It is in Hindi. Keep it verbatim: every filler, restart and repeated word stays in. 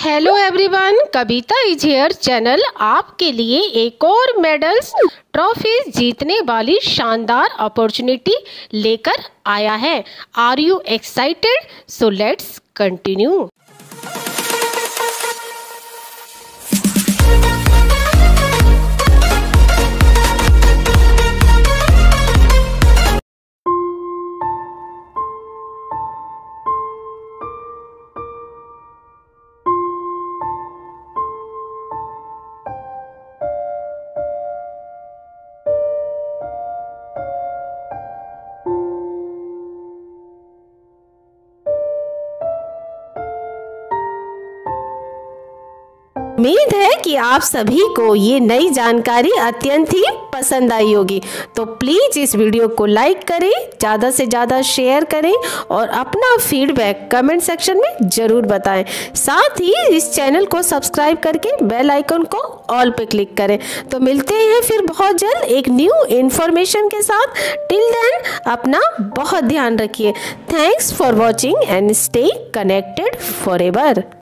Hello everyone, Kavita is here channel आपके लिए एक और मेडल्स ट्रॉफीज जीतने वाली शानदार अपॉर्चुनिटी लेकर आया है। Are you excited? So let's continue. उम्मीद है कि आप सभी को ये नई जानकारी अत्यंत ही पसंद आई होगी। तो प्लीज़ इस वीडियो को लाइक करें, ज़्यादा से ज़्यादा शेयर करें और अपना फीडबैक कमेंट सेक्शन में ज़रूर बताएं। साथ ही इस चैनल को सब्सक्राइब करके बेल आइकन को ऑल पे क्लिक करें। तो मिलते हैं फिर बहुत जल्द एक न्यू इन्फॉर्मेशन के साथ। टिल देन अपना बहुत ध्यान रखिए। Thanks for watching and stay connected forever.